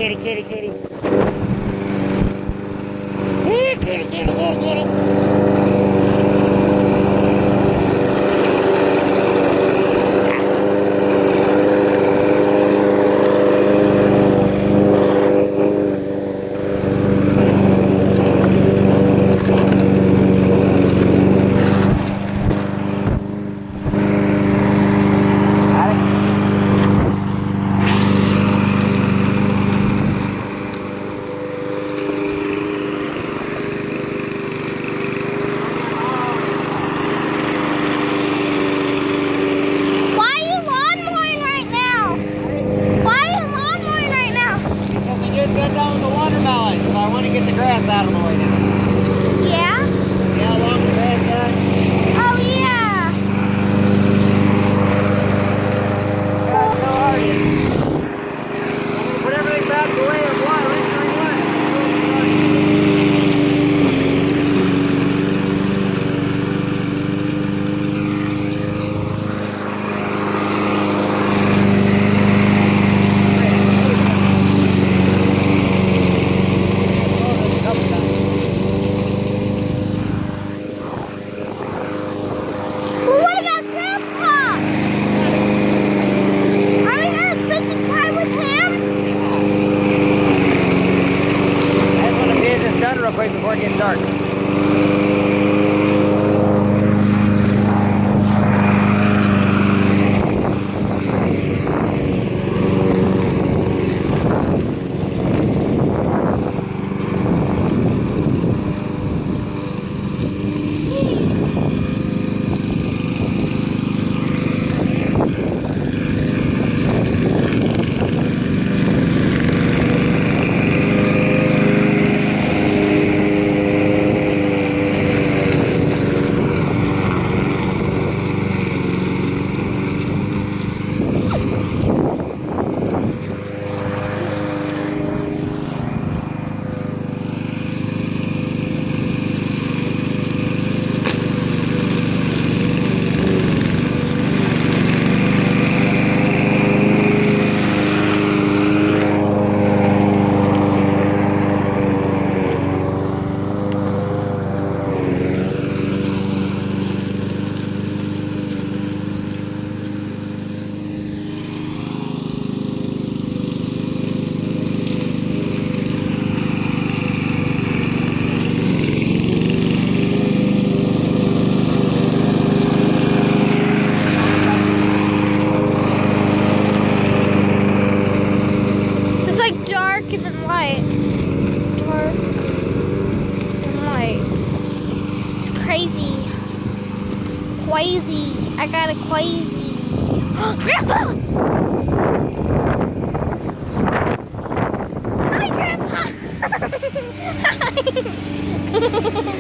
kitty, kitty, kitty. Here, kitty, kitty, kitty, kitty. Grass out of the way now. Yeah? See how long the grass got? Oh, yeah. How hard it is. Put everything back the way it was. Real quick before it gets dark. Darker than light. Dark than light. It's crazy. Quazy. I got a quazy. Grandpa! Hi, Grandpa! Hi.